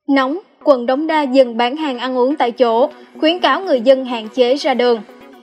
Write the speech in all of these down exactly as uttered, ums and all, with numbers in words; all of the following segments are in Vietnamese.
Nóng, quận Đống Đa dừng bán hàng ăn uống tại chỗ, khuyến cáo người dân hạn chế ra đường.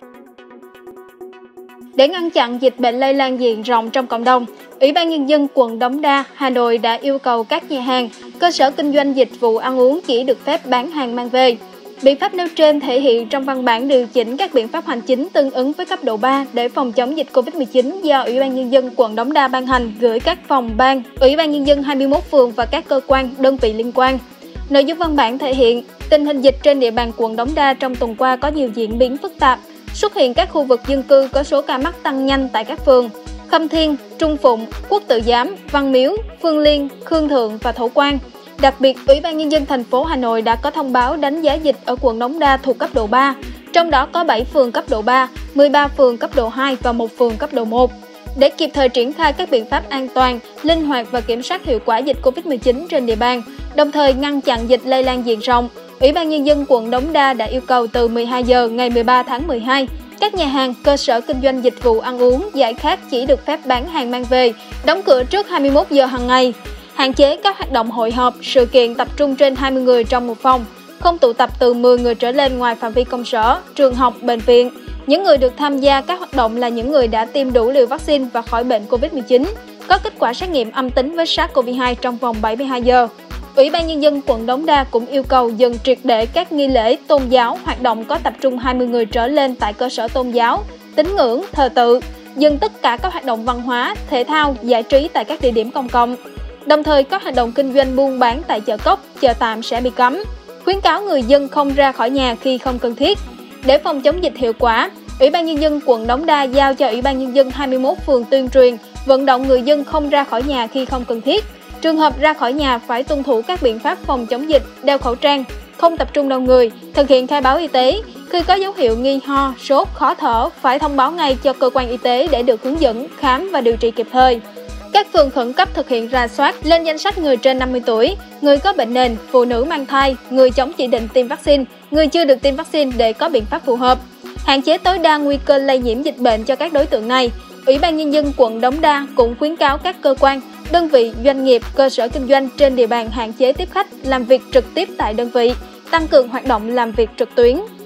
Để ngăn chặn dịch bệnh lây lan diện rộng trong cộng đồng, Ủy ban Nhân dân quận Đống Đa, Hà Nội đã yêu cầu các nhà hàng, cơ sở kinh doanh dịch vụ ăn uống chỉ được phép bán hàng mang về. Biện pháp nêu trên thể hiện trong văn bản điều chỉnh các biện pháp hành chính tương ứng với cấp độ ba để phòng chống dịch Covid mười chín do Ủy ban Nhân dân quận Đống Đa ban hành gửi các phòng ban, Ủy ban Nhân dân hai mươi mốt phường và các cơ quan, đơn vị liên quan. Nội dung văn bản thể hiện, tình hình dịch trên địa bàn quận Đống Đa trong tuần qua có nhiều diễn biến phức tạp, xuất hiện các khu vực dân cư có số ca mắc tăng nhanh tại các phường Khâm Thiên, Trung Phụng, Quốc Tử Giám, Văn Miếu, Phương Liên, Khương Thượng và Thổ Quang. Đặc biệt, Ủy ban Nhân dân thành phố Hà Nội đã có thông báo đánh giá dịch ở quận Đống Đa thuộc cấp độ ba, trong đó có bảy phường cấp độ ba, mười ba phường cấp độ hai và một phường cấp độ một. Để kịp thời triển khai các biện pháp an toàn, linh hoạt và kiểm soát hiệu quả dịch Covid mười chín trên địa bàn, đồng thời ngăn chặn dịch lây lan diện rộng, Ủy ban Nhân dân quận Đống Đa đã yêu cầu từ mười hai giờ ngày mười ba tháng mười hai, các nhà hàng, cơ sở kinh doanh dịch vụ ăn uống, giải khát chỉ được phép bán hàng mang về, đóng cửa trước hai mươi mốt giờ hàng ngày, hạn chế các hoạt động hội họp, sự kiện tập trung trên hai mươi người trong một phòng, không tụ tập từ mười người trở lên ngoài phạm vi công sở, trường học, bệnh viện. Những người được tham gia các hoạt động là những người đã tiêm đủ liều vaccine và khỏi bệnh Covid mười chín, có kết quả xét nghiệm âm tính với SARS-xê o vê hai trong vòng bảy mươi hai giờ. Ủy ban Nhân dân quận Đống Đa cũng yêu cầu dừng triệt để các nghi lễ tôn giáo hoạt động có tập trung hai mươi người trở lên tại cơ sở tôn giáo, tín ngưỡng, thờ tự, dừng tất cả các hoạt động văn hóa, thể thao, giải trí tại các địa điểm công cộng. Đồng thời, các hoạt động kinh doanh buôn bán tại chợ cóc, chợ tạm sẽ bị cấm. Khuyến cáo người dân không ra khỏi nhà khi không cần thiết. Để phòng chống dịch hiệu quả, Ủy ban Nhân dân quận Đống Đa giao cho Ủy ban Nhân dân hai mươi mốt phường tuyên truyền, vận động người dân không ra khỏi nhà khi không cần thiết. Trường hợp ra khỏi nhà phải tuân thủ các biện pháp phòng chống dịch, đeo khẩu trang, không tập trung đông người, thực hiện khai báo y tế. Khi có dấu hiệu nghi ho, sốt, khó thở, phải thông báo ngay cho cơ quan y tế để được hướng dẫn, khám và điều trị kịp thời. Các phường khẩn cấp thực hiện rà soát, lên danh sách người trên năm mươi tuổi, người có bệnh nền, phụ nữ mang thai, người chống chỉ định tiêm vaccine, người chưa được tiêm vaccine để có biện pháp phù hợp. Hạn chế tối đa nguy cơ lây nhiễm dịch bệnh cho các đối tượng này. Ủy ban Nhân dân quận Đống Đa cũng khuyến cáo các cơ quan, đơn vị, doanh nghiệp, cơ sở kinh doanh trên địa bàn hạn chế tiếp khách, làm việc trực tiếp tại đơn vị, tăng cường hoạt động làm việc trực tuyến.